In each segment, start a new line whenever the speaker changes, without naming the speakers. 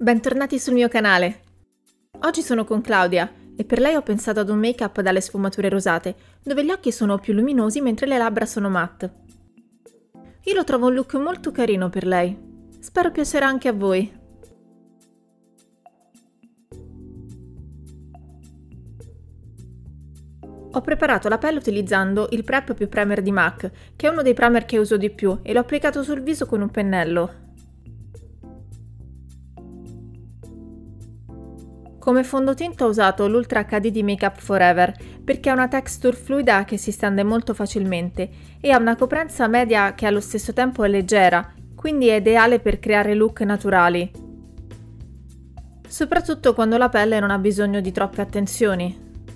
Bentornati sul mio canale! Oggi sono con Claudia e per lei ho pensato ad un make-up dalle sfumature rosate, dove gli occhi sono più luminosi mentre le labbra sono matte. Io lo trovo un look molto carino per lei. Spero piacerà anche a voi. Ho preparato la pelle utilizzando il Prep più Primer di MAC, che è uno dei primer che uso di più, e l'ho applicato sul viso con un pennello. Come fondotinta ho usato l'Ultra HD di Make Up Forever perché ha una texture fluida che si stende molto facilmente e ha una coprenza media che allo stesso tempo è leggera, quindi è ideale per creare look naturali, soprattutto quando la pelle non ha bisogno di troppe attenzioni.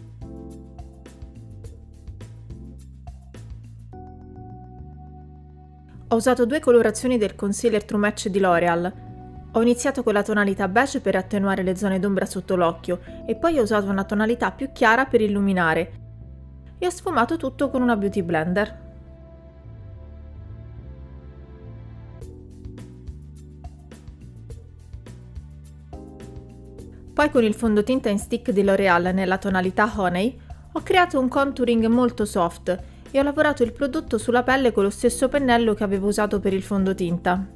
Ho usato due colorazioni del concealer True Match di L'Oreal. Ho iniziato con la tonalità beige per attenuare le zone d'ombra sotto l'occhio e poi ho usato una tonalità più chiara per illuminare e ho sfumato tutto con una beauty blender. Poi con il fondotinta in stick di L'Oreal nella tonalità Honey ho creato un contouring molto soft e ho lavorato il prodotto sulla pelle con lo stesso pennello che avevo usato per il fondotinta.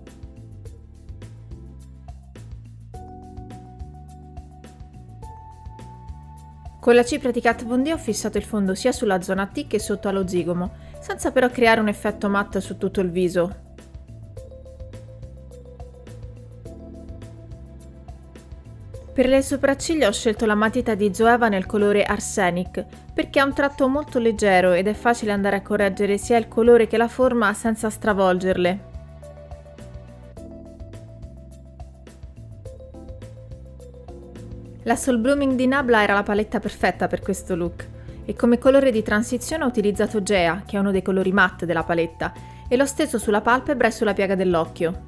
Con la cipria di Kat Von D ho fissato il fondo sia sulla zona T che sotto allo zigomo, senza però creare un effetto matte su tutto il viso. Per le sopracciglia ho scelto la matita di Zoeva nel colore Arsenic, perché ha un tratto molto leggero ed è facile andare a correggere sia il colore che la forma senza stravolgerle. La Soul Blooming di Nabla era la paletta perfetta per questo look e come colore di transizione ho utilizzato Gea, che è uno dei colori matte della paletta, e l'ho steso sulla palpebra e sulla piega dell'occhio.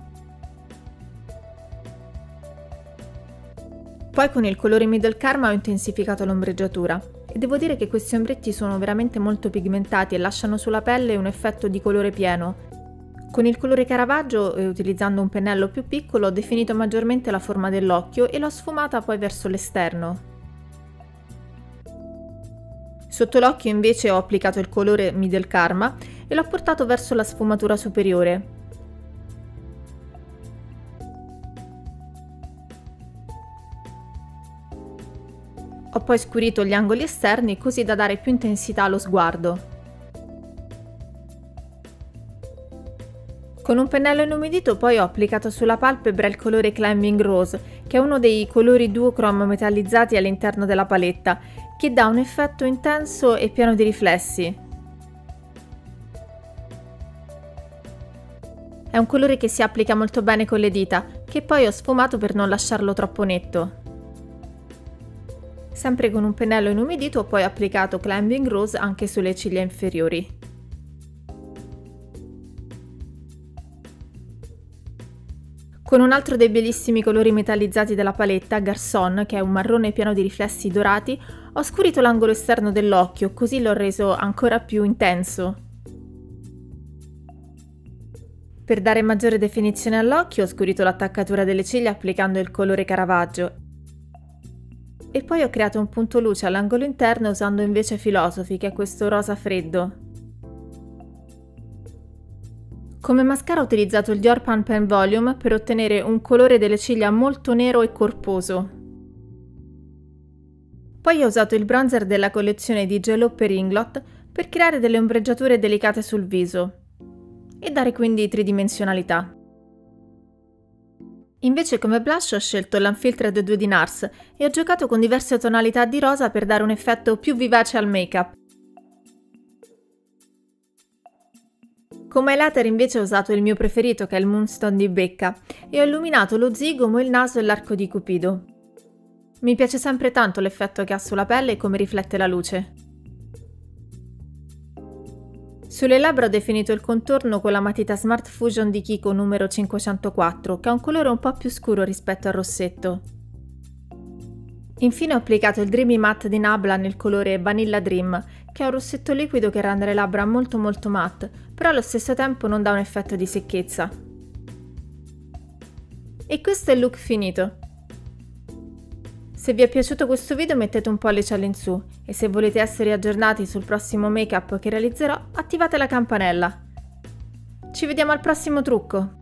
Poi con il colore Middle Karma ho intensificato l'ombreggiatura e devo dire che questi ombretti sono veramente molto pigmentati e lasciano sulla pelle un effetto di colore pieno. Con il colore Caravaggio e utilizzando un pennello più piccolo ho definito maggiormente la forma dell'occhio e l'ho sfumata poi verso l'esterno. Sotto l'occhio invece ho applicato il colore Middle Karma e l'ho portato verso la sfumatura superiore. Ho poi scurito gli angoli esterni così da dare più intensità allo sguardo. Con un pennello inumidito poi ho applicato sulla palpebra il colore Climbing Rose, che è uno dei colori duochrome metallizzati all'interno della paletta, che dà un effetto intenso e pieno di riflessi. È un colore che si applica molto bene con le dita, che poi ho sfumato per non lasciarlo troppo netto. Sempre con un pennello inumidito ho poi applicato Climbing Rose anche sulle ciglia inferiori. Con un altro dei bellissimi colori metallizzati della paletta, Garçon, che è un marrone pieno di riflessi dorati, ho scurito l'angolo esterno dell'occhio, così l'ho reso ancora più intenso. Per dare maggiore definizione all'occhio ho scurito l'attaccatura delle ciglia applicando il colore Caravaggio. E poi ho creato un punto luce all'angolo interno usando invece Philosophy, che è questo rosa freddo. Come mascara ho utilizzato il Dior Pan Pen Volume per ottenere un colore delle ciglia molto nero e corposo. Poi ho usato il bronzer della collezione di Jello per Inglot per creare delle ombreggiature delicate sul viso e dare quindi tridimensionalità. Invece come blush ho scelto l'Unfiltered 2 di NARS e ho giocato con diverse tonalità di rosa per dare un effetto più vivace al make-up. Come highlighter invece ho usato il mio preferito, che è il Moonstone di Becca, e ho illuminato lo zigomo, il naso e l'arco di Cupido. Mi piace sempre tanto l'effetto che ha sulla pelle e come riflette la luce. Sulle labbra ho definito il contorno con la matita Smart Fusion di Kiko numero 504, che ha un colore un po' più scuro rispetto al rossetto. Infine ho applicato il Dreamy Matte di Nabla nel colore Vanilla Dream, che è un rossetto liquido che rende le labbra molto matte, però allo stesso tempo non dà un effetto di secchezza. E questo è il look finito. Se vi è piaciuto questo video mettete un pollice all'insù e se volete essere aggiornati sul prossimo make-up che realizzerò attivate la campanella. Ci vediamo al prossimo trucco!